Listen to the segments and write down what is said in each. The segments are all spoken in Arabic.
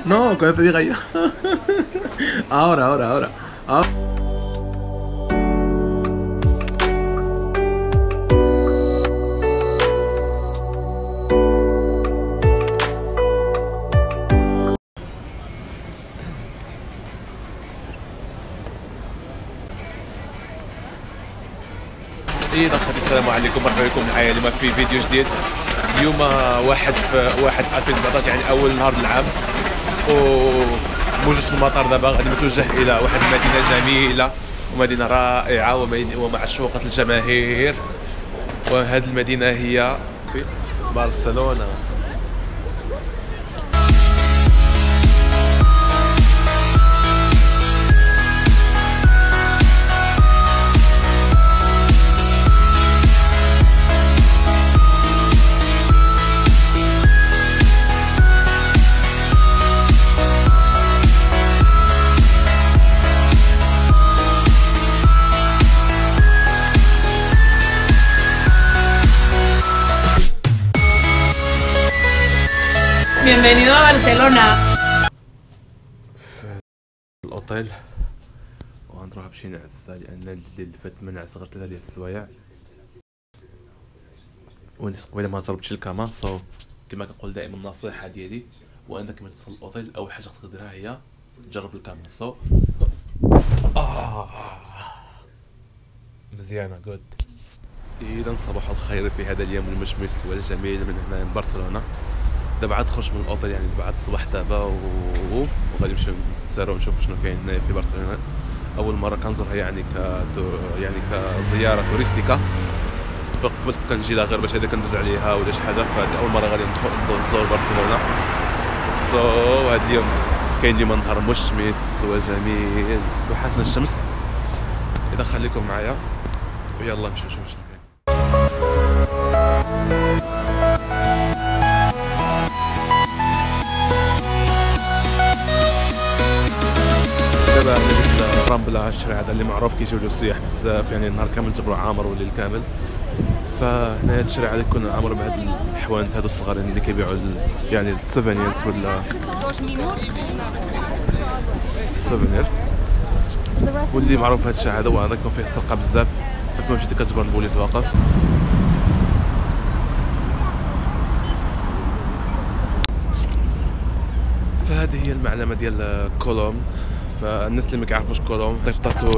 No, cuando te diga yo. Ahora. إذا خدي السلام عليكم، مرحبا بكم معايا اليوم في فيديو جديد. اليوم واحد في 2017، يعني أول نهار العام، وموجود في المطار دابا. غادي نتوجه إلى واحد المدينة جميلة ومدينة رائعة ومعشوقة الجماهير، وهذه المدينة هي برشلونة. Bienvenido a Barcelona. في الأوتيل وغنروح باش نعسى، لأن الليل اللي فات ما نعس غير 3 ديال السوايع، وانت قبيله ما جربتش الكما. كما كنقول دائما النصيحة ديالي هو انك ملي توصل للأوتيل أول حاجة خصك ديرها هي تجرب الكما. مزيانة جود. إذا صباح الخير في هذا اليوم المشمس والجميل من هنا من برشلونة. دابا عاد خرج من الاوتيل، يعني بعد الصباح دابا، وغادي نمشيو نتسارو نشوف شنو كاين هنايا في برشلونه. اول مره كنزورها، يعني كزياره توريستيكا. فقبل كنجي لها غير باش هذا كندوز عليها ولا شي حاجه، فهذه اول مره غادي نزور برشلونه. هذا اليوم كاين ديما نهار مشمس وجميل وحسن الشمس. اذا خليكم معايا ويلا نمشيو نشوف شنو كاين. دابا مليت الرامبلا، الشارع هذا اللي معروف كيجيو له السياح بزاف، يعني النهار كامل جبرو عامر والليل كامل. فهنا هذا الشارع هذا يكون عامر بهاد الحوانت هادو الصغارين اللي كيبيعوا يعني السوفينيرز ولا السوفينيرز، واللي معروف بهاد الشارع هذا هو انه يكون فيه السرقه بزاف. فما مشيتي كتجبر البوليس واقف. فهذه هي المعلمه ديال كولوم. فالناس اللي ما كيعرفوش كولوم اختارتو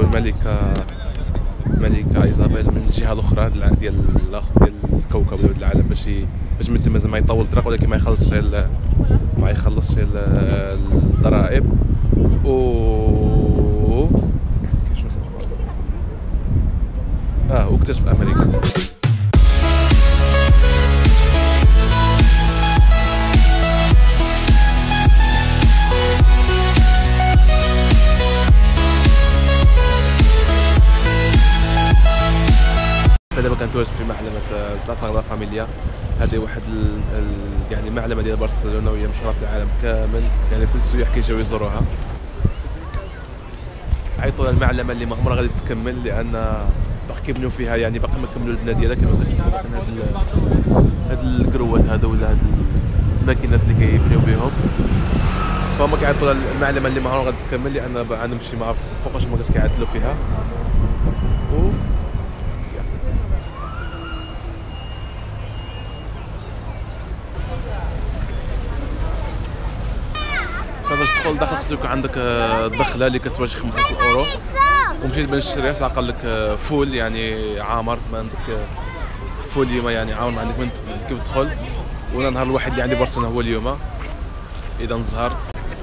الملكه ايزابيل من الجهه الاخرى ديال الكوكب ولا العالم، باش مازال ما يطول الطريق، ولكن ما يخلصش الضرائب. واكتشف امريكا. فدابا كنتواجد في معلمة لا ساغرا فاميليا. هذه واحد يعني معلمة ديال برشلونة، وهي مشهورة في العالم كامل، يعني كل السياح كيجيو يزوروها. عيطوا المعلمة اللي ما عمرها غادي تكمل، لأن باقي كيبنيو فيها، يعني باقي ما كملوا البناء ديالها. كانوا كتشوفوا هاد الكروات هادو ولا هاد الماكينات اللي كيبنيو بهم. فهما كيعيطوا المعلمة اللي ما عمرها غادي تكمل، لأن باغا نمشي ما عرف فوقاش هما كيعدلوا فيها. فباش تدخل داخل خصو يكون عندك الدخله اللي كتسوى شي 15 اورو، ومشيت باش نشريها عقل لك فول، يعني عامر. ما عندك فول اليوم، يعني عامر ما عندك من كيف تدخل. وانا النهار الوحيد اللي عندي برشلونه هو اليوم. اذا زهرت.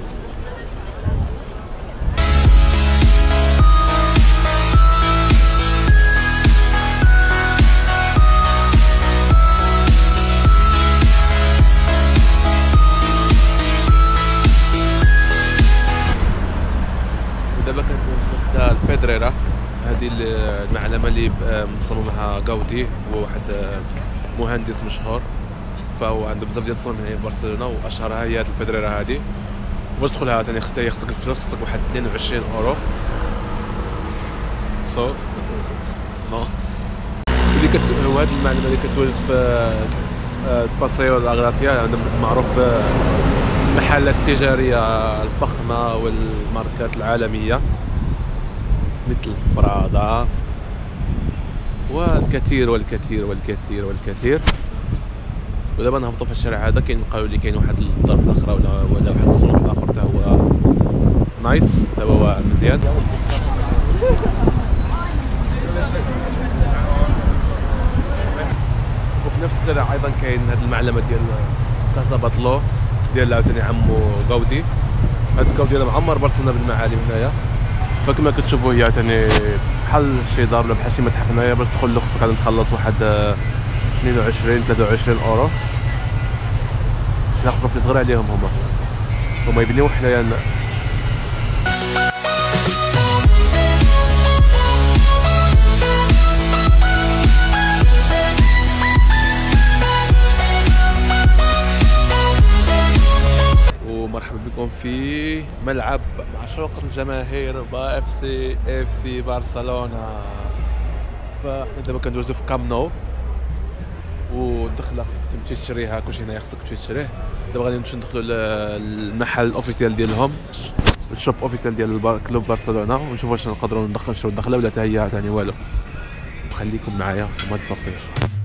دابا كنت البيدريرا، هذه المعلمه اللي مصممها غاودي، هو واحد مهندس مشهور. فهو عنده بزاف ديال الصوالح هنا في برشلونه، واشهرها هي هذه البيدريرا هذه. باش تدخلها ثاني خصك الفلوس، خصك واحد 22 اورو. نو هو هذه المعلمه اللي كتواجد في باسيو لا غرافيا، معروف المحلات التجارية الفخمة والماركات العالمية مثل برادا والكثير والكثير والكثير والكثير. ودابا نهبطوا في الشارع هذا، قالوا لي كاين واحد الدار الاخرى ولا واحد الصالون اخر حتى هو نايس، حتى هو مزيان. وفي نفس الشارع ايضا كاين هذه المعلمه ديال كازا باطلو ديال عاوتاني عمو غاودي. هاد غاودي راه معمر برشلونه بالمعالم هنايا، فكما كتشوفوا هي عاوتاني بحال شي دار ولا بحال شي متحف هنايا. باش تدخل له خصك غادي تخلص واحد 22 23 اورو. لا خصو فلوس صغير عليهم هما يبنيو حنايا. ومرحبا بكم في ملعب معشوق الجماهير اف سي برشلونه. فاحنا دابا كندوزو في كام نو، والدخله خصك تمشي تشريها، كلشي هنايا خصك تمشي تشريه. دابا غادي نمشيو ندخلو للمحل الاوفيسيال ديالهم، الشوب اوفيسيال ديال كلوب برشلونه، ونشوفوا واش نقدروا نشرو الدخله ولا حتى هي ثاني والو. خليكم معايا وما تصفيوش.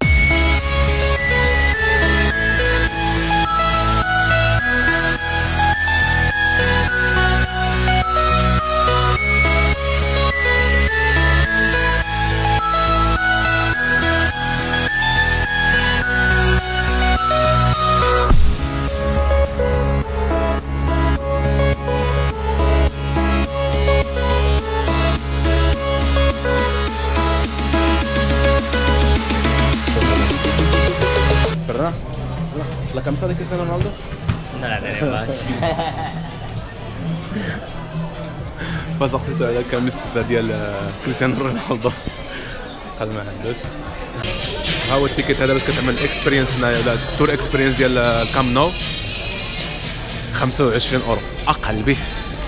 La camisa de Cristiano Ronaldo? No la tenemos. فسقسيتو على كاميستا ديال كريستيانو رونالدو، قال ما عندوش. ها هو التيكيت هذا باش كتعمل اكسبيرينس هنايا، ولا تور اكسبيرينس ديال الكام نو 25 اورو اقل به.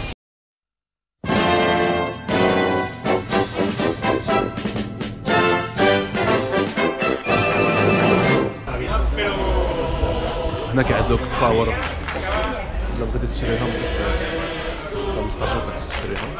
هنا كيعدلوك تصاور ولا بغيتي تشريهم تخرجوا كتشريهم.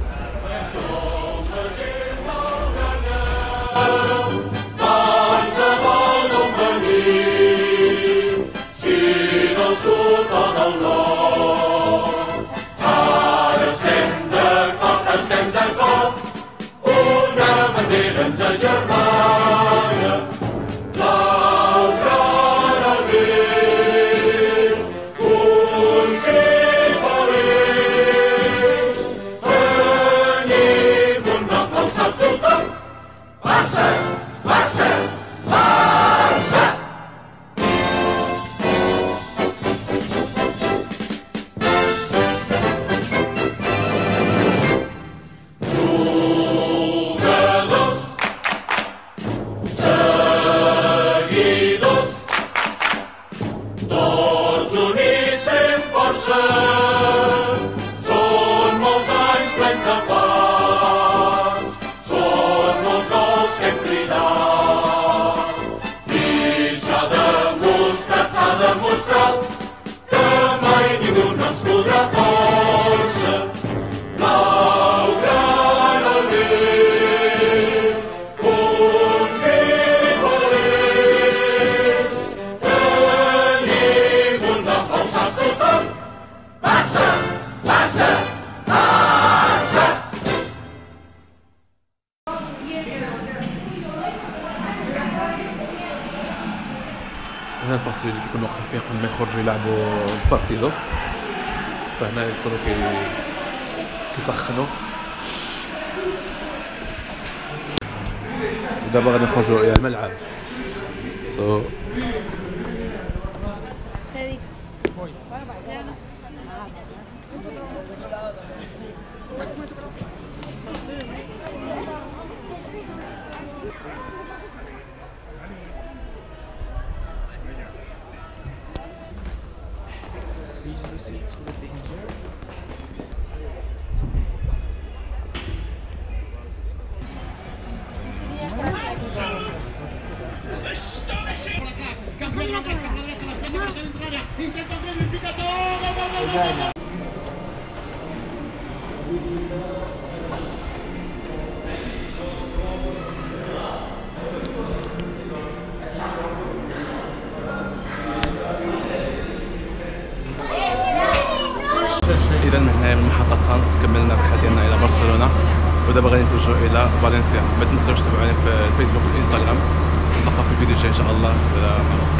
هنا الباسي اللي كيكونوا واقفين فيه قبل ما يخرجوا يلعبوا بارتيدو، فهنا يكونوا كيسخنوا. ودابا غادي نخرجوا الى الملعب. These are the seats for the danger. Astonishing! باينة. اذا من هنا من محطه سانس كملنا الرحله ديالنا الى برشلونه، ودابا غادي نتوجهوا الى فالنسيا. ما تنساوش تتابعوني في الفيسبوك والانستغرام. نتلاقاو في الفيديو الجاي ان شاء الله. السلام عليكم.